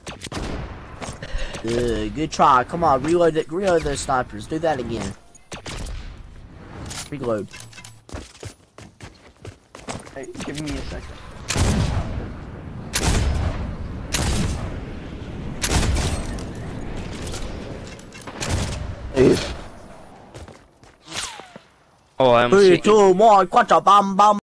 Good try. Come on, reload it. Reload those snipers. Do that again. Reload. Hey, give me a second. Oh, I'm 3, seeing. 2, 1, 4, bam, bam.